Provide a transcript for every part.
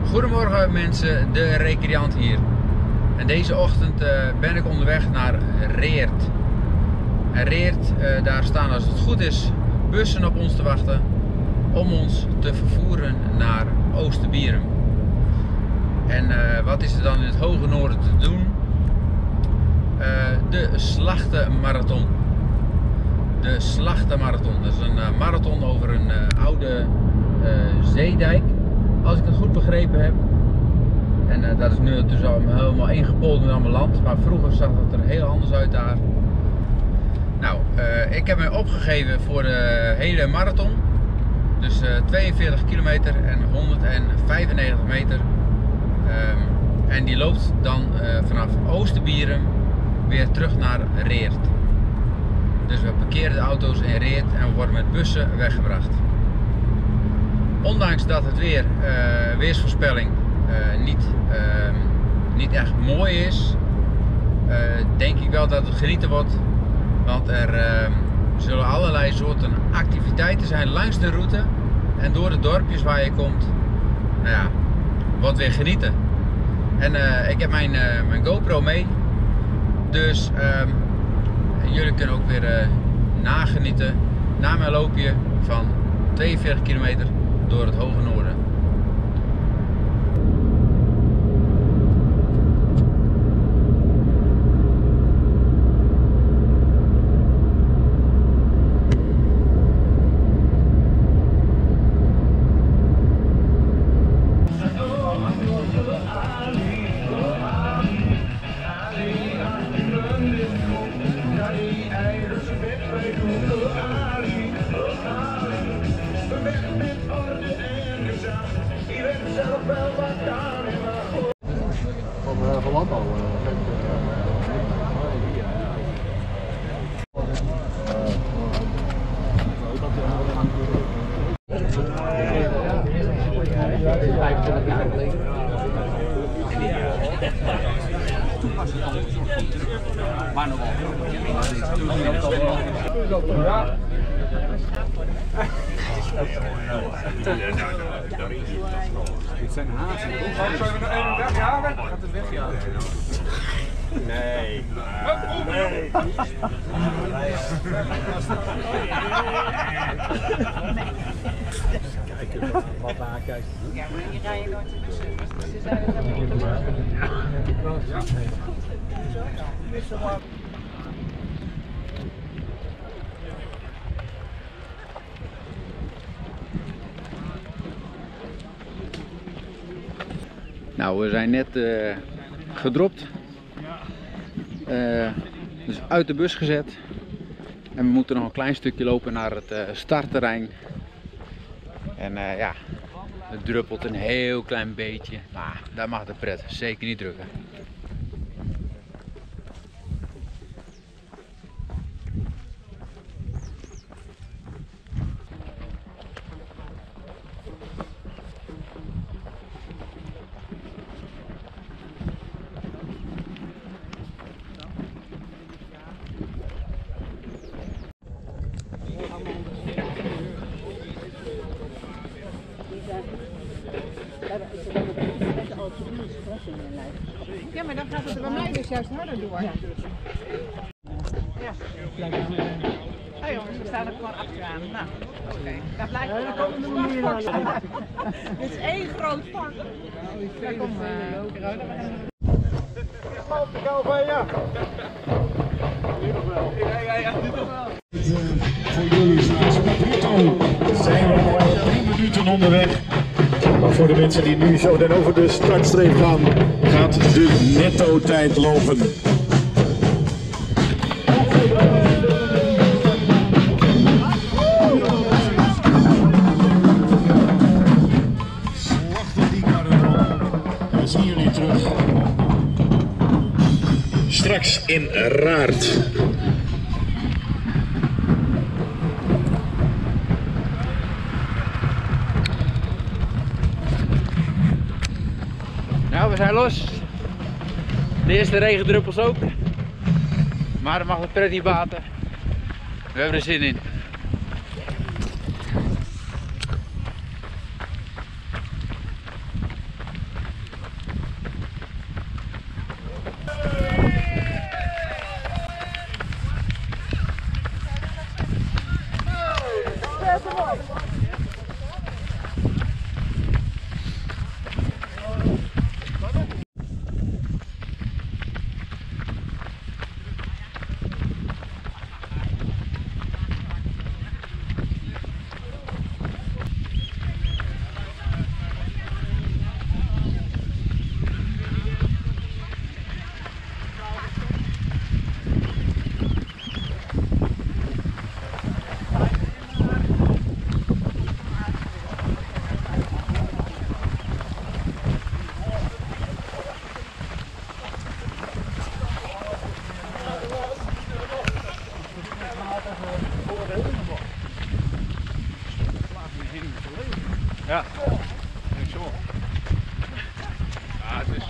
Goedemorgen mensen, de recreant hier. En deze ochtend ben ik onderweg naar Reert. En Reert, daar staan als het goed is bussen op ons te wachten om ons te vervoeren naar Oosterbierum. En wat is er dan in het hoge noorden te doen? De Slachtenmarathon. De Slachtenmarathon, dat is een marathon over een oude zeedijk, als ik het goed begrepen heb. En dat is nu dus al helemaal ingepolst met allemaal land, maar vroeger zag het er heel anders uit daar. Nou, ik heb mij opgegeven voor de hele marathon. Dus 42 kilometer en 195 meter. En die loopt dan vanaf Oosterbierum weer terug naar Reert. Dus we parkeren de auto's in Reert en we worden met bussen weggebracht. Ondanks dat het weer, weersvoorspelling niet echt mooi is, denk ik wel dat het genieten wordt. Want er zullen allerlei soorten activiteiten zijn langs de route en door de dorpjes waar je komt. Nou ja, wordt weer genieten. En ik heb mijn GoPro mee. Dus jullie kunnen ook weer nagenieten na mijn loopje van 42 kilometer door het hoge noorden. Van landbouw. Dit zijn hazen. Zou je nog even wegjagen? Gaat het wegjagen? Nee. Nee. Kijk, wat nakijken. Ja, maar hier rij je nooit te bussen. Ze zijn het helemaal. Nou, we zijn net gedropt, dus uit de bus gezet en we moeten nog een klein stukje lopen naar het startterrein. En ja, het druppelt een heel klein beetje, maar daar mag de pret zeker niet drukken. Ja, maar dan gaat het er bij mij dus juist harder door. Ja. Oh jongens, we staan er gewoon achteraan. Nou, oké. Daar blijft het dan. Dit is één groot vak. Daar komt corona. Voor jullie zijn we nog 3 minuten onderweg. Maar voor de mensen die nu zo dan over de startstreep gaan, gaat de netto tijd lopen. Slachten die marathon. We zien jullie terug. Straks in Raart. Nou, we zijn los. De eerste regendruppels ook. Maar dat mag de pret niet baten. We hebben er zin in. Ja, denk zo. Ja, het is...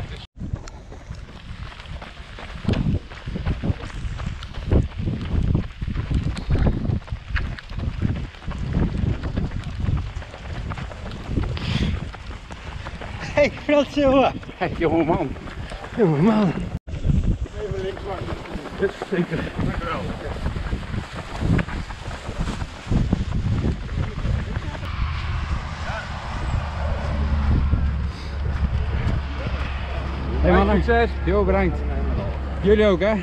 Hey, Frans, jongen. Hey, jongeman. Jongeman. Even links langs. Dit is zeker. Dankjewel. Hey mannen, succes. Jo, bedankt. Jullie ook, hè?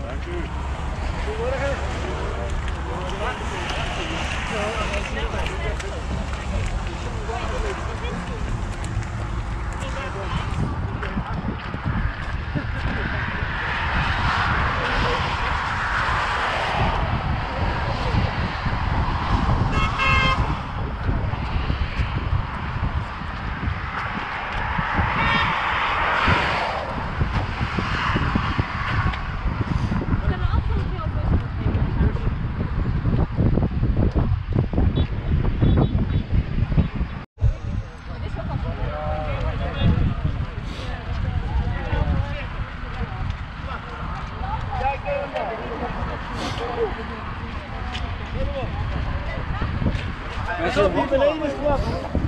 Mensen, die beneden is klap.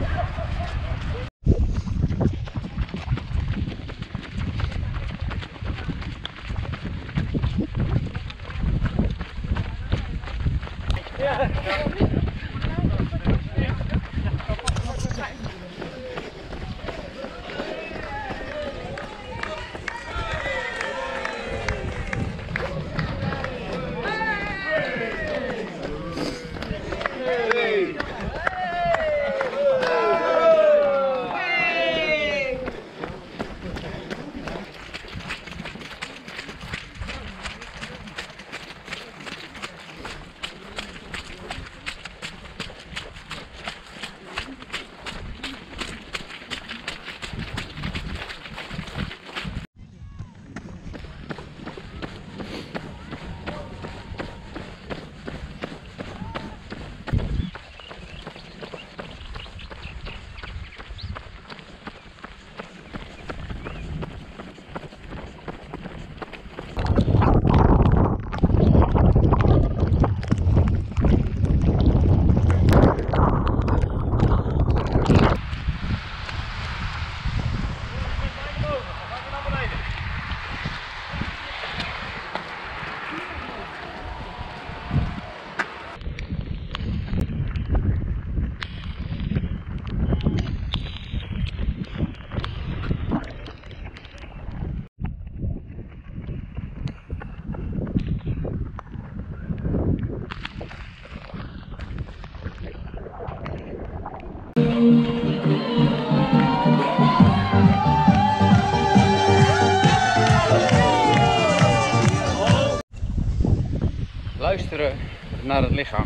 Luisteren naar het lichaam.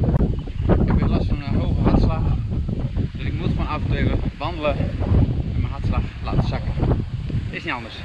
Ik heb weer last van een hoge hartslag, dus ik moet gewoon af en toe even wandelen en mijn hartslag laten zakken. Is niet anders.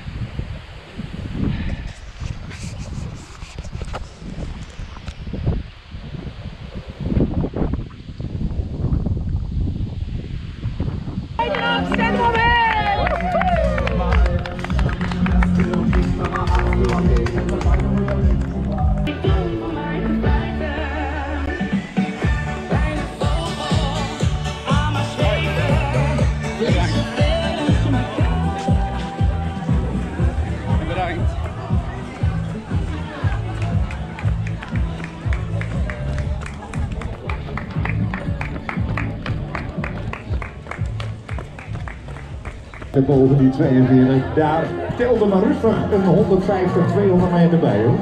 Bedankt. boven die 42. Daar telde maar rustig een 150, 200 meter bij hoor.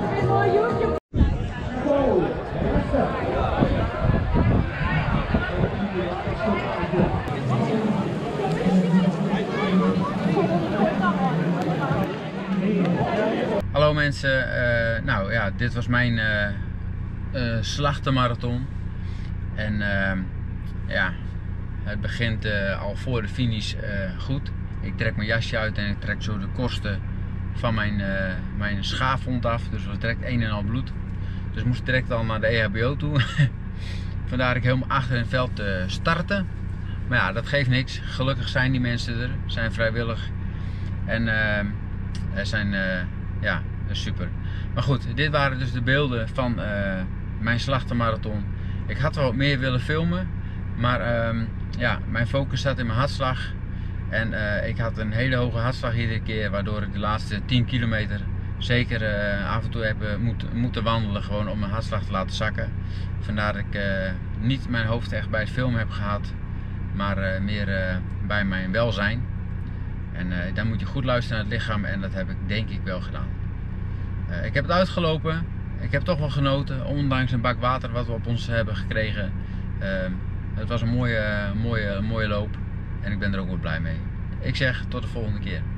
Hallo mensen, nou ja, dit was mijn slachtenmarathon. En ja, het begint al voor de finish goed. Ik trek mijn jasje uit en ik trek zo de korsten van mijn schaafwond af. Dus was direct een en al bloed. Dus moest direct al naar de EHBO toe. Vandaar dat ik helemaal achter in het veld startte. Maar ja, dat geeft niks. Gelukkig zijn die mensen er, zijn vrijwillig. En zijn ja, super. Maar goed, dit waren dus de beelden van mijn slachtenmarathon. Ik had wel wat meer willen filmen, maar ja, mijn focus zat in mijn hartslag. En ik had een hele hoge hartslag iedere keer, waardoor ik de laatste 10 kilometer zeker af en toe heb moeten wandelen, gewoon om mijn hartslag te laten zakken. Vandaar dat ik niet mijn hoofd echt bij het filmen heb gehad, maar meer bij mijn welzijn. En dan moet je goed luisteren naar het lichaam en dat heb ik denk ik wel gedaan. Ik heb het uitgelopen, ik heb toch wel genoten, ondanks een bak water wat we op ons hebben gekregen. Het was een mooie loop en ik ben er ook wel blij mee. Ik zeg tot de volgende keer.